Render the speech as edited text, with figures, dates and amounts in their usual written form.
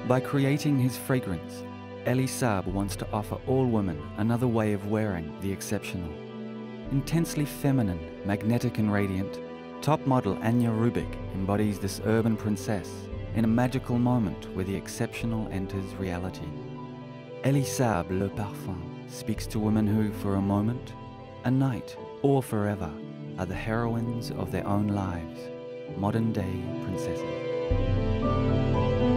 By creating his fragrance, ELIE SAAB wants to offer all women another way of wearing the exceptional. Intensely feminine, magnetic and radiant, top model Anya Rubik embodies this urban princess in a magical moment where the exceptional enters reality. ELIE SAAB Le Parfum speaks to women who, for a moment, a night, or forever, are the heroines of their own lives, modern-day princesses.